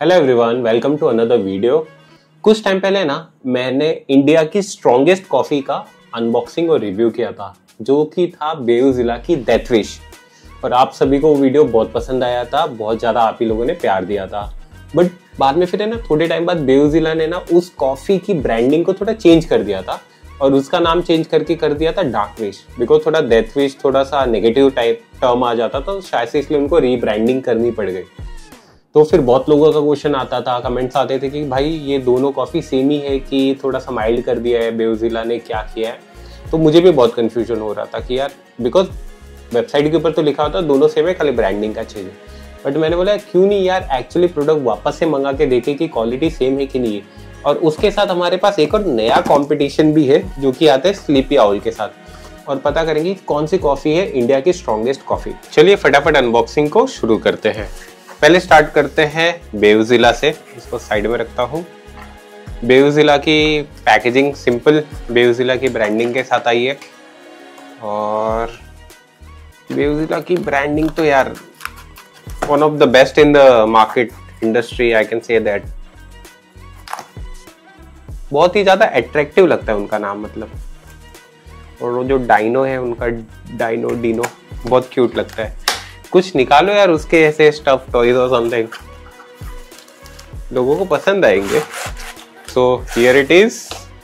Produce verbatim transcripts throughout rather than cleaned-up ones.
Hello everyone, welcome to another video. कुछ time पहले ना मैंने इंडिया की स्ट्रॉन्गेस्ट कॉफी का अनबॉक्सिंग और रिव्यू किया था, जो कि था बेउजिला की डेथ विश। और आप सभी को वो वीडियो बहुत पसंद आया था, बहुत ज़्यादा आप ही लोगों ने प्यार दिया था। बट बाद में फिर है ना थोड़े टाइम बाद बेउजिला ने ना उस कॉफ़ी की ब्रांडिंग को थोड़ा चेंज कर दिया था और उसका नाम चेंज करके कर दिया था डार्क विश, बिकॉज थोड़ा डेथ विश थोड़ा सा नेगेटिव टाइप टर्म आ जाता था, तो शायद से इसलिए उनको रीब्रांडिंग करनी पड़ गई। तो फिर बहुत लोगों का क्वेश्चन आता था, कमेंट्स आते थे कि भाई ये दोनों कॉफ़ी सेम ही है कि थोड़ा सा माइल्ड कर दिया है बेउजिला ने, क्या किया है। तो मुझे भी बहुत कंफ्यूजन हो रहा था कि यार, बिकॉज वेबसाइट के ऊपर तो लिखा होता है दोनों सेम है, खाली ब्रांडिंग का चेंज है। बट मैंने बोला क्यों नहीं यार, एक्चुअली प्रोडक्ट वापस से मंगा के देखे कि क्वालिटी सेम है कि नहीं है। और उसके साथ हमारे पास एक और नया कॉम्पिटिशन भी है, जो कि आता है स्लीपी आउल के साथ, और पता करेंगे कौन सी कॉफ़ी है इंडिया की स्ट्रॉन्गेस्ट कॉफ़ी। चलिए फटाफट अनबॉक्सिंग को शुरू करते हैं। पहले स्टार्ट करते हैं बेउजिला से, इसको साइड में रखता हूँ। बेउजिला की पैकेजिंग सिंपल बेउजिला की ब्रांडिंग के साथ आई है, और बेउजिला की ब्रांडिंग तो यार one of the best in the market industry, I can say that. बहुत ही ज्यादा अट्रैक्टिव लगता है उनका नाम, मतलब। और वो जो डाइनो है उनका, डाइनो डिनो, बहुत क्यूट लगता है। कुछ निकालो यार उसके ऐसे स्टफ टॉयज और समथिंग, लोगों को पसंद आएंगे। सो हियर इट इज,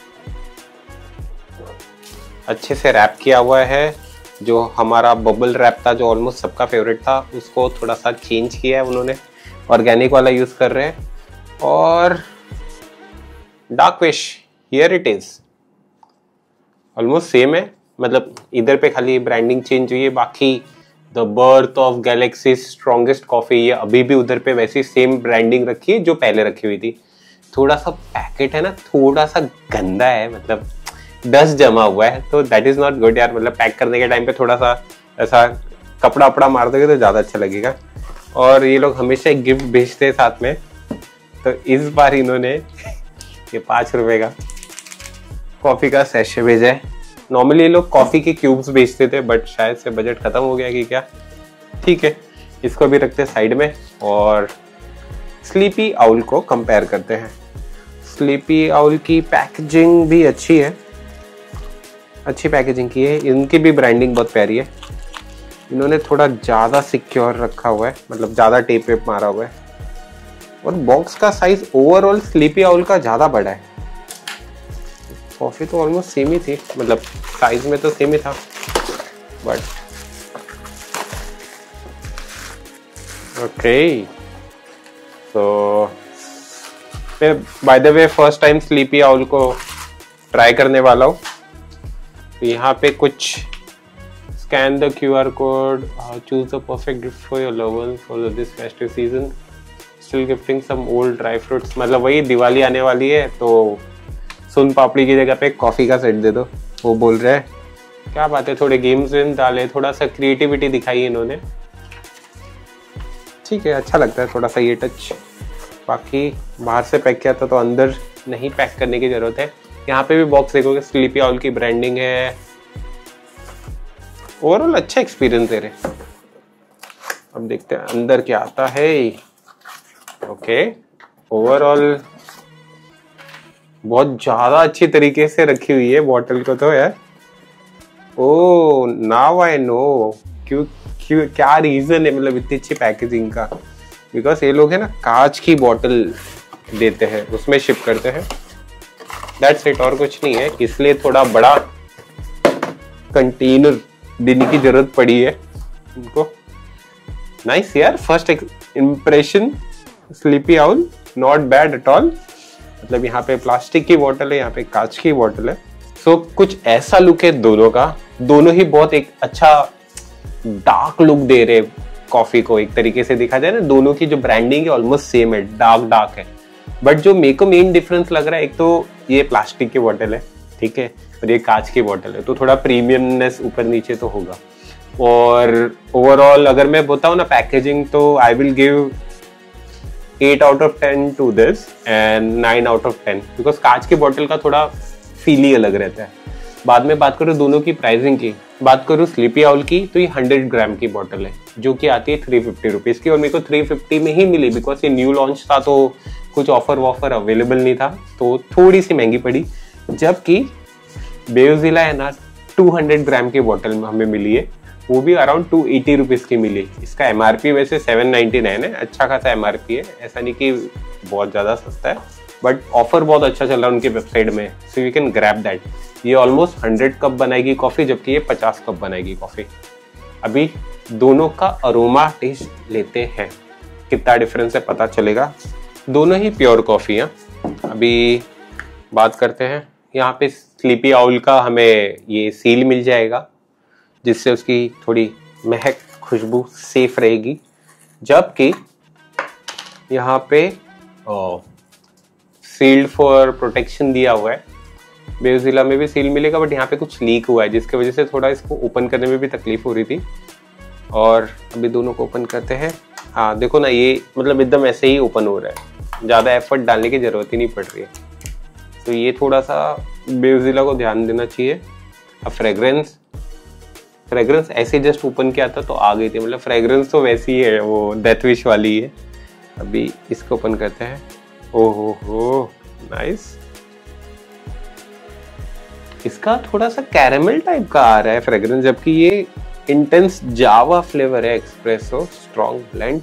अच्छे से रैप किया हुआ है। जो हमारा बबल रैप था, जो ऑलमोस्ट सबका फेवरेट था, उसको थोड़ा सा चेंज किया है उन्होंने, ऑर्गेनिक वाला यूज कर रहे हैं। और dark wish, here it is, almost same है, मतलब इधर पे खाली ब्रांडिंग चेंज हुई है। बाकी the birth of galaxy strongest coffee, ये अभी भी उधर पे वैसी सेम ब्रांडिंग रखी है जो पहले रखी हुई थी। थोड़ा सा पैकेट है ना, थोड़ा सा गंदा है, मतलब डस्ट जमा हुआ है, तो दैट इज नॉट गुड यार। मतलब पैक करने के टाइम पे थोड़ा सा ऐसा कपड़ा वपड़ा मार दोगे तो ज्यादा अच्छा लगेगा। और ये लोग हमेशा एक गिफ्ट भेजते हैं साथ में, तो इस बार इन्होंने ये पांच रुपए का कॉफी का सैशे भेजा है। नॉर्मली ये लोग कॉफी के क्यूब्स बेचते थे, बट शायद से बजट खत्म हो गया कि क्या, ठीक है, इसको भी रखते हैं साइड में। और स्लीपी आउल को कंपेयर करते हैं। स्लीपी आउल की पैकेजिंग भी अच्छी है, अच्छी पैकेजिंग की है। इनकी भी ब्रांडिंग बहुत प्यारी है। इन्होंने थोड़ा ज़्यादा सिक्योर रखा हुआ है, मतलब ज़्यादा टेप वेप मारा हुआ है। और बॉक्स का साइज ओवरऑल स्लीपी आउल का ज़्यादा बड़ा है। कॉफी तो ऑलमोस्ट सेम ही थी, मतलब साइज में तो सेम ही था, बट ओके। तो मैं by the way first time sleepy owl को ट्राई करने वाला हूँ। तो यहाँ पे कुछ scan the Q R code, choose the perfect gift for your love one for this festive season, still gifting some old dry fruits. मतलब वही दिवाली आने वाली है, तो सुन पापड़ी की जगह पे कॉफी का सेट दे दो, वो बोल रहे हैं। क्या बात है, थोड़े गेम्स वेम्स डाले, थोड़ा सा क्रिएटिविटी दिखाई इन्होंने, ठीक है, अच्छा लगता है थोड़ा सा ये टच। बाकी बाहर से पैक किया था, तो अंदर नहीं पैक करने की जरूरत है। यहाँ पे भी बॉक्स देखोगे, स्लीपी आउल की ब्रांडिंग है। ओवरऑल अच्छा एक्सपीरियंस दे रहे। अब देखते हैं अंदर क्या आता है। ओके, ओवरऑल बहुत ज्यादा अच्छी तरीके से रखी हुई है बॉटल को तो यार। ओ नाउ आई नो क्यों क्यों क्या रीजन है, मतलब इतनी अच्छी पैकेजिंग का। बिकॉज ये लोग है ना कांच की बॉटल देते हैं, उसमें शिप करते हैं, दैट्स इट, और कुछ नहीं है। इसलिए थोड़ा बड़ा कंटेनर देने की जरूरत पड़ी है उनको। नाइस यार, first impression sleepy owl not bad at all. मतलब यहाँ पे प्लास्टिक की बोतल है, यहाँ पे कांच की बोतल है। सो so, कुछ ऐसा लुक है दोनों का। दोनों ही बहुत एक अच्छा डार्क लुक दे रहे कॉफी को। एक तरीके से देखा जाए ना, दोनों की जो ब्रांडिंग है ऑलमोस्ट सेम है, डार्क डार्क है। बट जो मेरे को मेन डिफरेंस लग रहा है, एक तो ये प्लास्टिक की बोतल है, ठीक है, और ये कांच की बोतल है, तो थोड़ा प्रीमियमनेस ऊपर नीचे तो होगा। और ओवरऑल अगर मैं बताऊँ ना पैकेजिंग, तो I will give eight out of ten to this and nine out of ten, because कांच की बोतल का थोड़ा फील ही अलग रहता है। बाद में बात करूँ दोनों की प्राइसिंग की, बात करूँ स्लीपी आउल की, तो ये हंड्रेड ग्राम की बोतल है जो कि आती है थ्री फिफ्टी रुपीज की, और मेरे को थ्री फिफ्टी में ही मिली बिकॉज ये न्यू लॉन्च था तो कुछ ऑफर वॉफर अवेलेबल नहीं था, तो थोड़ी सी महंगी पड़ी। जबकि बेउजिला है ना टू हंड्रेड ग्राम की बोतल में हमें मिली है, वो भी अराउंड टू एटी रुपीज की मिली। इसका एमआरपी वैसे सेवन नाइनटी नाइन है, अच्छा खासा एमआरपी है, ऐसा नहीं कि बहुत ज्यादा सस्ता है, बट ऑफर बहुत अच्छा चल रहा है उनकी वेबसाइट में, so you can grab that. ये ऑलमोस्ट हंड्रेड कप बनाएगी कॉफी, जबकि ये पचास कप बनाएगी कॉफी। अभी दोनों का अरोमा टेस्ट लेते हैं, कितना डिफरेंस है पता चलेगा। दोनों ही प्योर कॉफी है। अभी बात करते हैं, यहाँ पे स्लीपी आउल का हमें ये सील मिल जाएगा जिससे उसकी थोड़ी महक खुशबू सेफ रहेगी। जबकि यहाँ पे सील्ड फॉर प्रोटेक्शन दिया हुआ है, बेउजिला में भी सील मिलेगा, बट यहाँ पे कुछ लीक हुआ है जिसकी वजह से थोड़ा इसको ओपन करने में भी तकलीफ हो रही थी। और अभी दोनों को ओपन करते हैं। हाँ देखो ना, ये मतलब एकदम ऐसे ही ओपन हो रहा है, ज़्यादा एफर्ट डालने की ज़रूरत ही नहीं पड़ रही है, तो ये थोड़ा सा बेउजिला को ध्यान देना चाहिए। अब फ्रेग्रेंस फ्रेग्रेंस ऐसे जस्ट ओपन किया था तो आ गई थी, मतलब फ्रेग्रेंस तो वैसी ही है, वो डेथ विश वाली है। अभी इसको ओपन करते हैं। ओहो हो नाइस, इसका थोड़ा सा कैरेमल टाइप का आ रहा है फ्रेग्रेंस, जबकि ये इंटेंस जावा फ्लेवर है, एक्सप्रेसो स्ट्रॉन्ग ब्लेंड।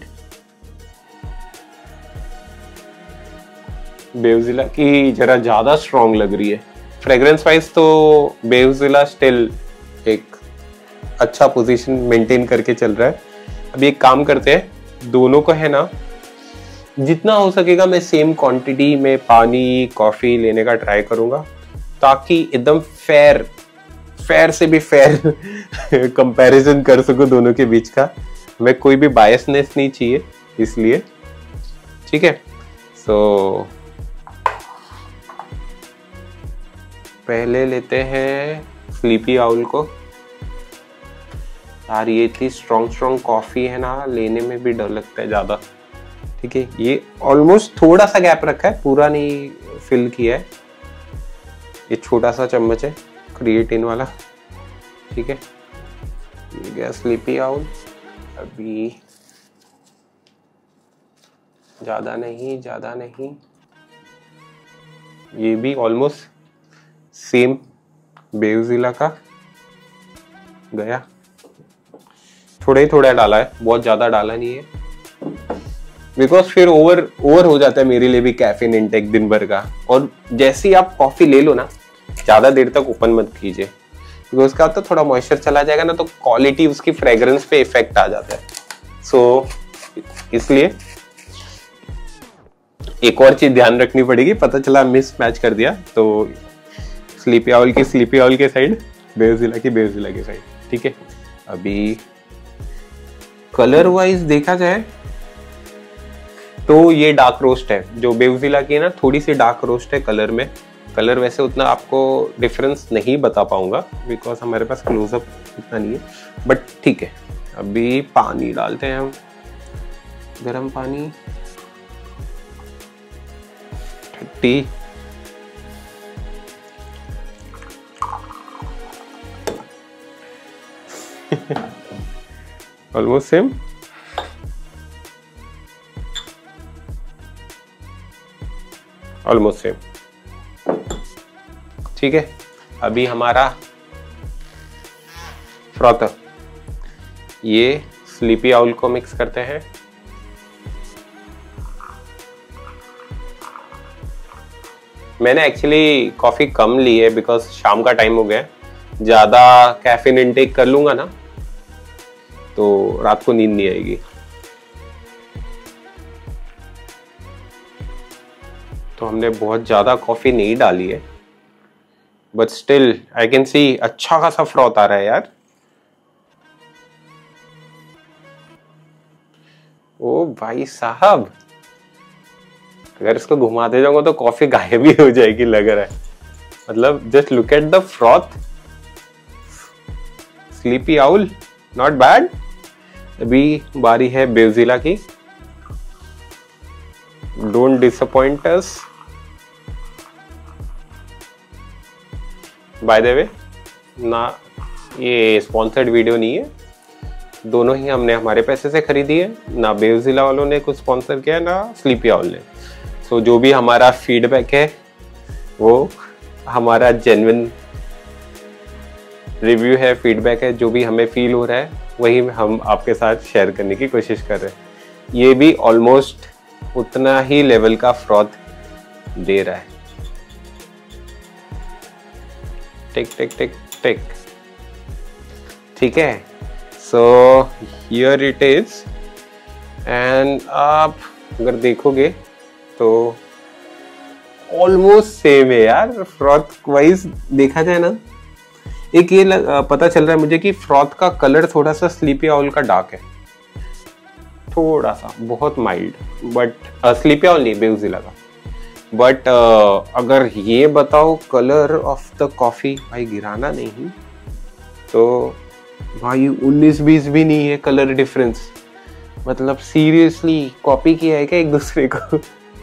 बेउजिला की जरा ज्यादा स्ट्रॉन्ग लग रही है फ्रेग्रेंस वाइज, तो बेउजिला स्टिल एक अच्छा पोजीशन मेंटेन करके चल रहा है। अभी एक काम करते हैं, दोनों को है ना जितना हो सकेगा मैं सेम क्वांटिटी में पानी कॉफी लेने का ट्राई करूंगा, ताकि एकदम फेयर फेयर से भी फेयर कंपैरिजन कर सकूं दोनों के बीच का। मैं कोई भी बायसनेस नहीं चाहिए इसलिए, ठीक है। सो पहले लेते हैं स्लीपी आउल को। यार ये इतनी स्ट्रॉन्ग स्ट्रॉन्ग कॉफी है ना, लेने में भी डर लगता है ज्यादा, ठीक है। ये ऑलमोस्ट थोड़ा सा गैप रखा है, पूरा नहीं फिल किया है। ये छोटा सा चम्मच है क्रिएटिन वाला, ठीक है। ये गया स्लीपी आउल। अभी ज्यादा नहीं ज्यादा नहीं, ये भी ऑलमोस्ट सेम बेउजिला का गया। थोड़ा ही थोड़ा डाला है, बहुत ज्यादा डाला नहीं है, बिकॉज फिर ओवर ओवर हो जाता है मेरे लिए भी कैफीन इंटेक दिन भर का। और जैसे ही आप कॉफी ले लो ना, ज्यादा देर तक ओपन मत कीजिए, क्योंकि उसका तो थोड़ा मॉइस्चर चला जाएगा ना, तो क्वालिटी उसकी फ्रेग्रेंस पे इफेक्ट आ जाता है। सो so, इसलिए एक और चीज ध्यान रखनी पड़ेगी, पता चला मिस मैच कर दिया तो स्लीपी आउल की स्लीपी आउल के साइड, बेउजिला की बेउजिला के साइड, ठीक है। अभी कलर वाइज देखा जाए तो ये डार्क रोस्ट है, जो बेउजिला की है ना थोड़ी सी डार्क रोस्ट है कलर में। कलर वैसे उतना आपको डिफरेंस नहीं बता पाऊंगा बिकॉज हमारे पास क्लोजअप उतना नहीं है, बट ठीक है। अभी पानी डालते हैं हम, गरम पानी thirty. Almost same. Almost same, ठीक है। अभी हमारा फ्रॉथर, ये स्लीपी आउल को मिक्स करते हैं। मैंने एक्चुअली कॉफी कम ली है बिकॉज शाम का टाइम हो गया, ज्यादा कैफीन इंटेक कर लूंगा ना तो रात को नींद नहीं आएगी। तो हमने बहुत ज्यादा कॉफी नहीं डाली है, but still I can see अच्छा खासा फ्रॉथ आ रहा है यार। ओ भाई साहब, अगर इसको घुमाते जाऊंगा तो कॉफी गायब ही हो जाएगी लग रहा है। मतलब just look at the froth, Sleepy owl not bad. अभी बारी है बेउजिला की, don't disappoint us. By the way ना ये स्पॉन्सर्ड वीडियो नहीं है, दोनों ही हमने हमारे पैसे से खरीदी है। ना बेवजिला वालों ने कुछ स्पॉन्सर किया, ना स्लीपी आउल ने। सो so, जो भी हमारा फीडबैक है वो हमारा जेन्युइन रिव्यू है, फीडबैक है, जो भी हमें फील हो रहा है वही हम आपके साथ शेयर करने की कोशिश कर रहे हैं। ये भी ऑलमोस्ट उतना ही लेवल का फ्रॉथ दे रहा है। टिक टिक टिक टिक, ठीक है। So here it is, and आप अगर देखोगे तो ऑलमोस्ट सेम है यार। फ्रॉथ वाइज देखा जाए ना, एक ये लग, पता चल रहा है मुझे कि फ्रॉथ का कलर थोड़ा सा स्लीपी आउल का डार्क है, थोड़ा सा, बहुत माइल्ड, बट स्लीपी आउल नहीं, बेवजिला का। बट uh, अगर ये बताओ कलर ऑफ द कॉफी, भाई गिराना नहीं तो भाई उन्नीस बीस भी नहीं है कलर डिफरेंस। मतलब सीरियसली कॉपी किया है क्या एक दूसरे को?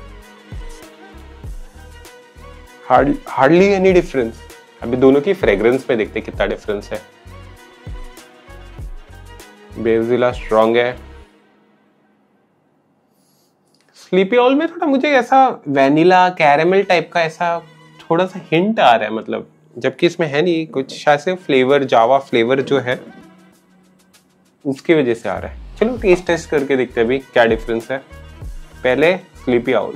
Hardly any difference. अभी दोनों की फ्रेग्रेंस पे देखते कितना डिफरेंस है। बेवजिला स्ट्रॉन्ग है, स्लीपी आउल में थोड़ा मुझे ऐसा वैनिला कैरेमल टाइप का ऐसा थोड़ा सा हिंट आ रहा है, मतलब जबकि इसमें है नहीं कुछ, शायद से फ्लेवर, जावा फ्लेवर जो है उसकी वजह से आ रहा है। चलो टेस्ट टेस्ट करके देखते हैं अभी क्या डिफरेंस है। पहले स्लीपी आउल,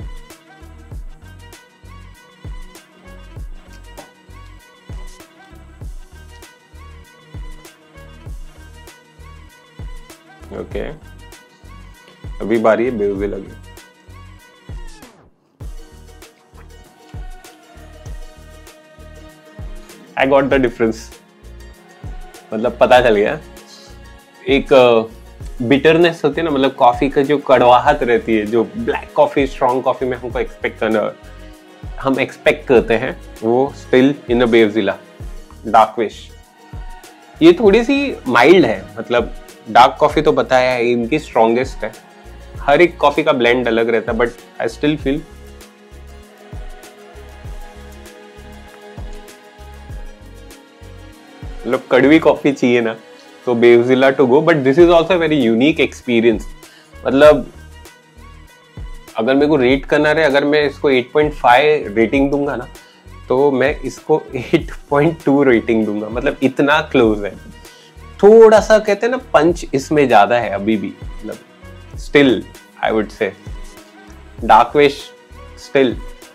ओके okay. अभी बारी है बेवजिला की। आई गॉट द डिफरेंस, मतलब पता चल गया। एक बिटरनेस होती है ना, मतलब कॉफी का जो कड़वाहट रहती है, जो ब्लैक कॉफी, स्ट्रॉन्ग कॉफी में हमको एक्सपेक्ट करना हम एक्सपेक्ट करते हैं, वो स्टिल इन अ बेवजिला डार्कविश। ये थोड़ी सी माइल्ड है, मतलब डार्क कॉफी तो बताया है इनकी स्ट्रॉन्गेस्ट है। हर एक कॉफी का ब्लेंड अलग रहता है, बट आई स्टिल फील मतलब कड़वी कॉफी चाहिए ना तो Bevzilla to go, but this is also very unique experience. मतलब अगर मेरे को रेट करना रहे, अगर मैं इसको एट पॉइंट फाइव रेटिंग दूंगा ना तो मैं इसको एट पॉइंट टू रेटिंग दूंगा, मतलब इतना क्लोज है। थोड़ा सा कहते हैं ना पंच इसमें ज्यादा है अभी भी, मतलब still I would say डार्कविश still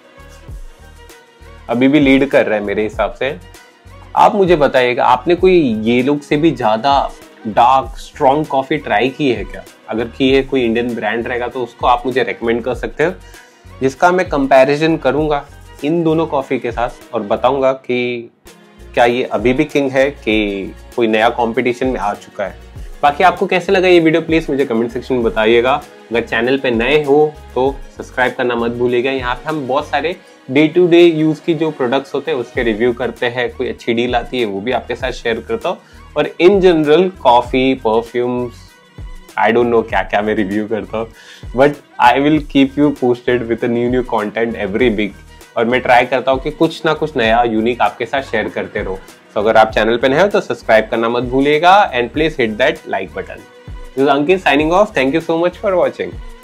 अभी भी लीड कर रहा है मेरे हिसाब से। आप मुझे बताइएगा, आपने कोई ये लोग से भी ज्यादा डार्क स्ट्रॉन्ग कॉफी ट्राई की है क्या? अगर की है, कोई इंडियन ब्रांड रहेगा तो उसको आप मुझे रेकमेंड कर सकते हो, जिसका मैं कंपैरिजन करूंगा इन दोनों कॉफी के साथ और बताऊंगा कि क्या ये अभी भी किंग है कि कोई नया कंपटीशन में आ चुका है। बाकी आपको कैसे लगा ये वीडियो, प्लीज मुझे कमेंट सेक्शन में बताइएगा। अगर चैनल पे नए हो तो सब्सक्राइब करना मत भूलिएगा। यहाँ पे हम बहुत सारे डे टू डे यूज की जो प्रोडक्ट्स होते हैं उसके रिव्यू करते हैं, कोई अच्छी डील आती है वो भी आपके साथ शेयर करता हूँ, और in general coffee, perfumes, I don't know क्या क्या मैं रिव्यू करता हूँ, but I will keep you posted with new new content every week. और मैं ट्राई करता हूँ कि कुछ ना कुछ नया यूनिक आपके साथ शेयर करते रहो। तो अगर आप चैनल पे नए हो तो सब्सक्राइब करना मत भूलिएगा, and please hit that like button. This is Ankit signing off. Thank you so much for watching.